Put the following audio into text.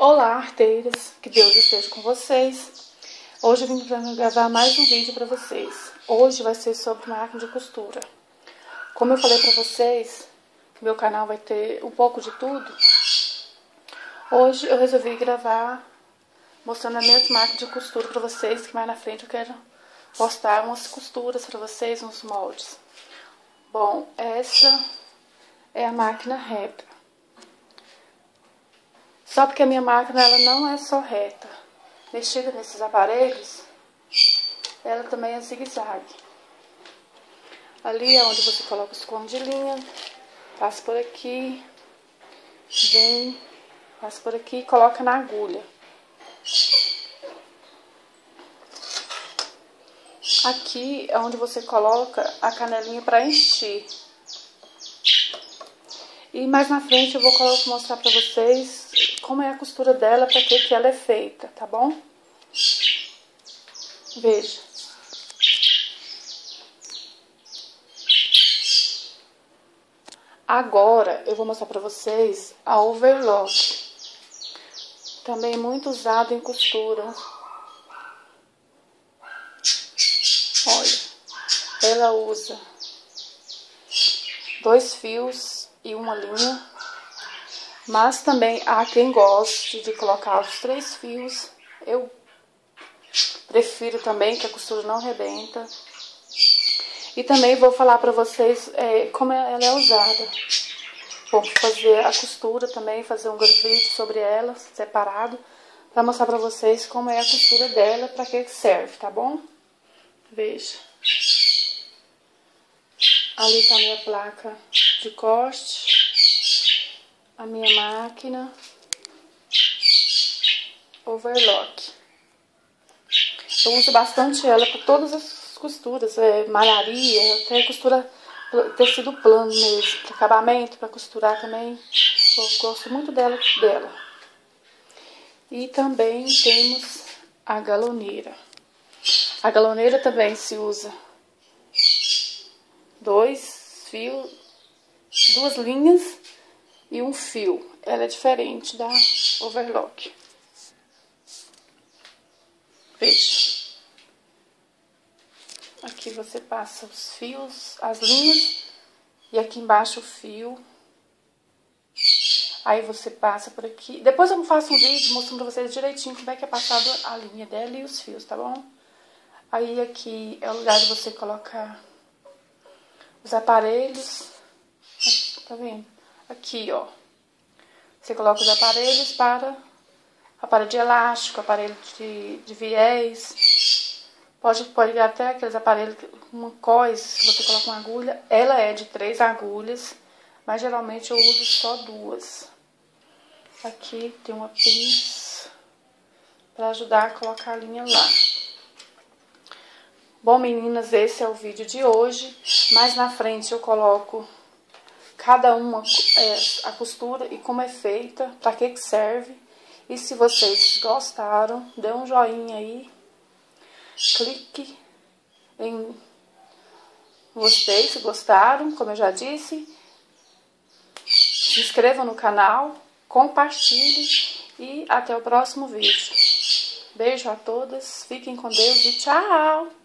Olá, arteiras, que Deus esteja com vocês. Hoje eu vim gravar mais um vídeo para vocês. Hoje vai ser sobre máquina de costura. Como eu falei para vocês, meu canal vai ter um pouco de tudo. Hoje eu resolvi gravar mostrando as minhas máquinas de costura para vocês, que mais na frente eu quero postar umas costuras para vocês, uns moldes. Bom, essa é a máquina reta. Só porque a minha máquina ela não é só reta. Mexida nesses aparelhos, ela também é zigue-zague. Ali é onde você coloca os cones de linha, passa por aqui, vem, passa por aqui e coloca na agulha. Aqui é onde você coloca a canelinha para encher. E mais na frente eu vou mostrar pra vocês como é a costura dela, pra que ela é feita, tá bom? Veja. Agora eu vou mostrar pra vocês a overlock. Também muito usado em costura. Olha, ela usa 2 fios e uma linha, mas também há quem goste de colocar os 3 fios. Eu prefiro também que a costura não rebenta. E também vou falar para vocês como ela é usada. Vou fazer a costura também, fazer um vídeo sobre ela separado, para mostrar para vocês como é a costura dela, para que serve, tá bom? Veja. Ali tá a minha placa de corte, a minha máquina, overlock. Eu uso bastante ela para todas as costuras, malharia, até costura tecido plano mesmo, para acabamento, para costurar também. Eu gosto muito dela. E também temos a galoneira. A galoneira também se usa 2 fios, 2 linhas e um fio. Ela é diferente da overlock. Veja. Aqui você passa os fios, as linhas, e aqui embaixo o fio. Aí você passa por aqui. Depois eu faço um vídeo mostrando pra vocês direitinho como é que é passado a linha dela e os fios, tá bom? Aí aqui é o lugar de você colocar os aparelhos. Aqui, tá vendo? Aqui, ó. Você coloca os aparelhos para aparelho de elástico, aparelho de viés. Pode ligar até aqueles aparelhos, uma coisa, se você coloca uma agulha. Ela é de 3 agulhas, mas geralmente eu uso só 2. Aqui tem uma pinça para ajudar a colocar a linha lá. Bom, meninas, esse é o vídeo de hoje. Mais na frente eu coloco cada uma a costura e como é feita, para que serve. E se vocês gostaram, dê um joinha aí. Clique em gostei se gostaram, como eu já disse. Se inscreva no canal, compartilhe e até o próximo vídeo. Beijo a todas, fiquem com Deus e tchau!